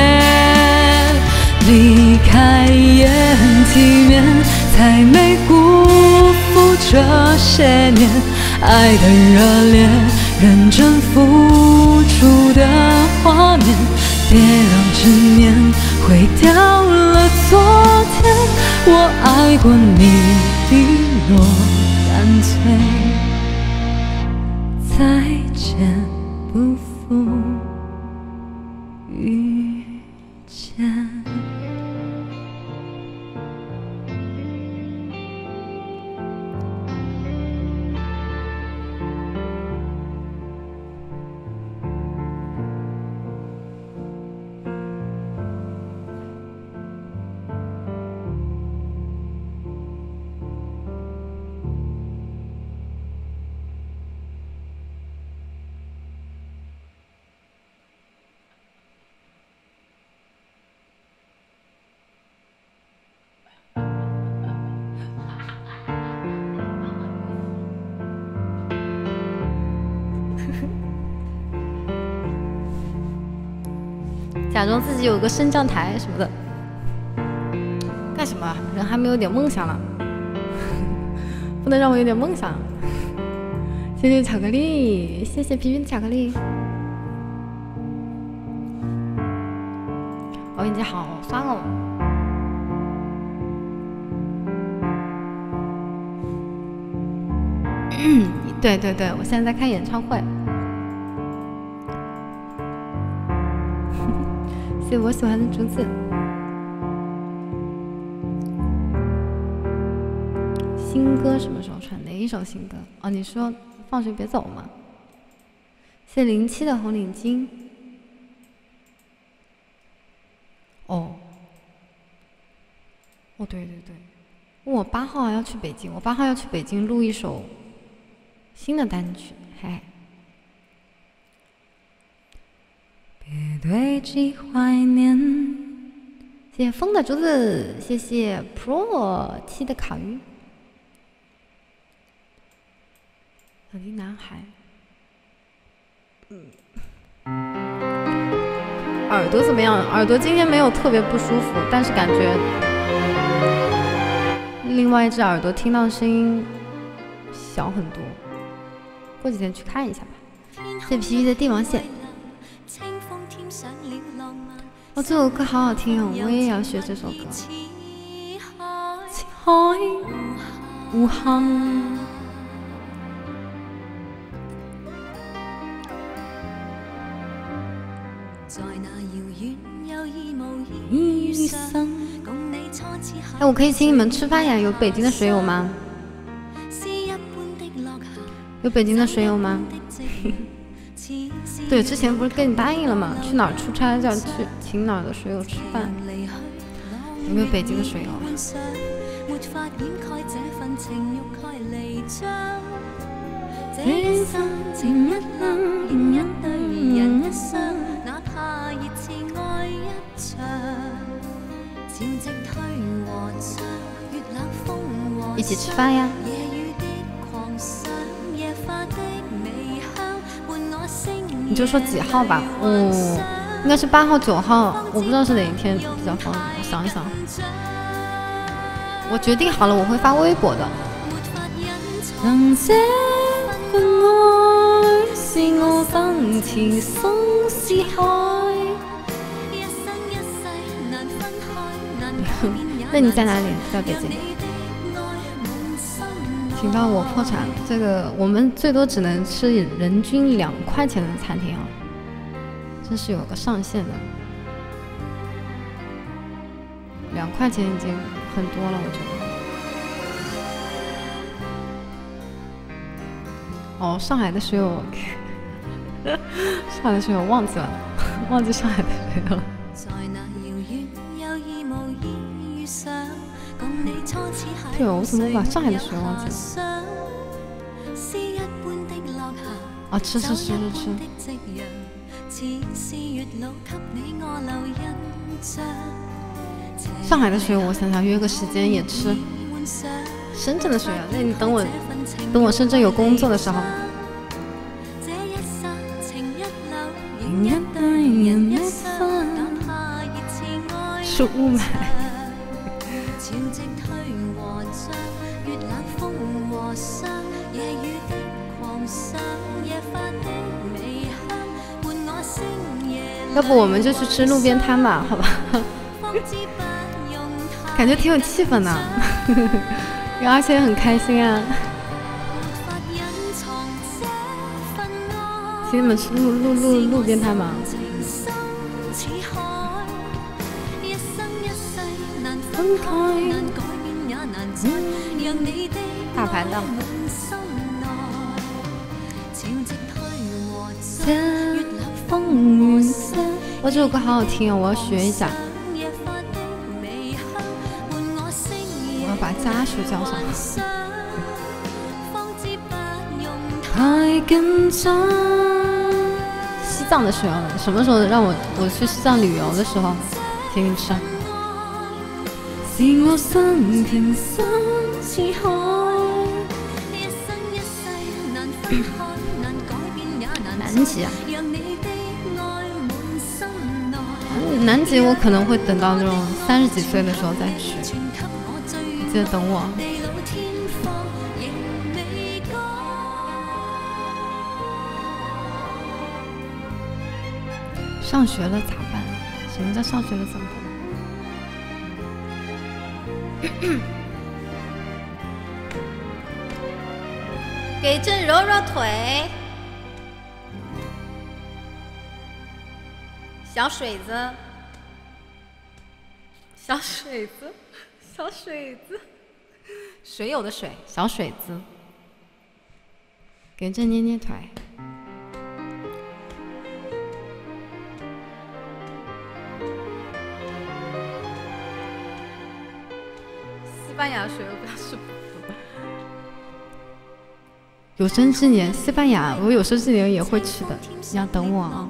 离开也很体面，才没辜负这些年爱的热烈，认真付出的画面。别让执念毁掉了昨天，我爱过你，一落干脆。再见，不负遇见。 假装自己有个升降台什么的，干什么？人还没有点梦想呢，不能让我有点梦想。谢谢巧克力，谢谢皮皮的巧克力。我眼睛好酸哦。嗯，对对对，我现在在看演唱会。谢谢我喜欢的竹子。新歌什么时候传？哪一首新歌？哦，你说放学别走吗？谢谢零七的红领巾。哦，哦，对对对，我八号要去北京，我八号要去北京录一首新的单曲，嘿。 别堆积怀念。 谢谢风的竹子，谢谢 Pro 七的烤鱼。小鸡男孩。嗯。耳朵怎么样？耳朵今天没有特别不舒服，但是感觉另外一只耳朵听到的声音小很多。过几天去看一下吧。谢谢皮皮的帝王蟹。哦，这首歌好好听哦，我也要学这首歌。 似海无限。 哎，我可以请你们吃饭呀！有北京的水友吗？有北京的水友吗？对，之前不是跟你答应了吗？去哪儿出差就要去请哪儿的水友吃饭。有没有北京的水友啊？一起吃饭呀！你就说几号吧，嗯，应该是八号、九号，我不知道是哪一天比较方便。我想一想，我决定好了，我会发微博的。 能這份愛是我生前生是海， 那你在哪里？在北京。请到我破产，这个我们最多只能吃人均两块钱的餐厅啊，这是有个上限的。两块钱已经很多了，我觉得。哦，上海的水友，上海的水友忘记了，忘记上海的水友了。对，我怎么把上海的水忘记了？啊，吃吃吃吃吃！上海的水，我想想约个时间也吃。深圳的水啊，那你等我，等我深圳有工作的时候。 一對人一生， 是雾霾。 潮汐退和漲，月冷風和霜，夜雨的狂想，夜花的微香，伴我星夜。 要不我们就去吃路邊攤吧，好吧？感覺挺有氣氛的，而且很開心啊。请你们吃路路路路邊攤吧。 分開， 大排檔。哇，这首歌好好听哦，我要学一下。我要把家属叫上。 太緊張。 西藏的时候，什么时候让我我去西藏旅游的时候，请你吃。 是我心情深似海，一生一世難分開，難改變也難南極啊。 讓你的愛滿心內。 南極我可能會等到那種三十幾歲的時候再去，記得等我。上學了咋辦？什麼叫上學了怎麼辦？給朕揉揉腿，小水子，小水子，小水子，水有的水，小水子，給朕捏捏腿。西班牙水我表示不服。有生之年，西班牙我有生之年也会去的，你要等我啊。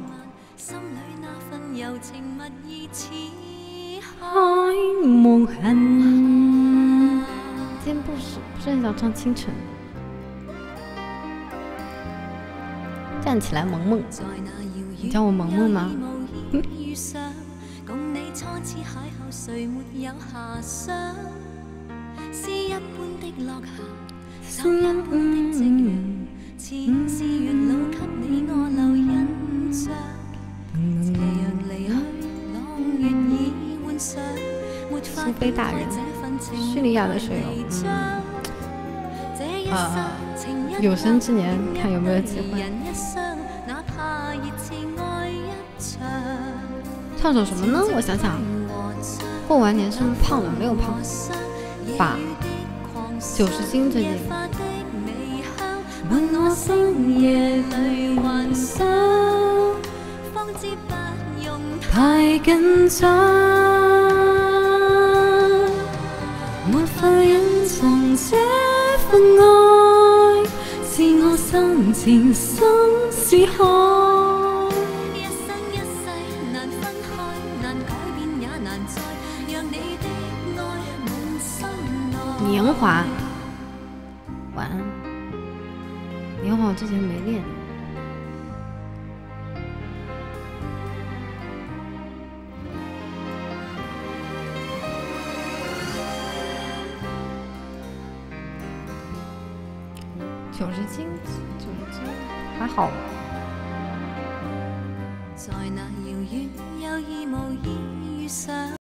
今天不是不是很想唱清晨。站起来，萌萌，你叫我萌萌吗？詩一般的落霞，手一般的夕陽，似是月老給你我留印象。斜陽離去，朗月已換上，沒法避開這份情緒離張。呃，有生之年看有沒有機會。唱首什麼呢？我想想，過完年是不是胖了？沒有胖。吧，九十斤最近。 太緊張，沒法隱藏這份愛，是我生前心似海。一生一世難分開，難改變也難再讓你的愛滿心內。 年華，晚安。年華我之前沒練。九十斤，九十斤還好。 在那遙遠有意無意遇上。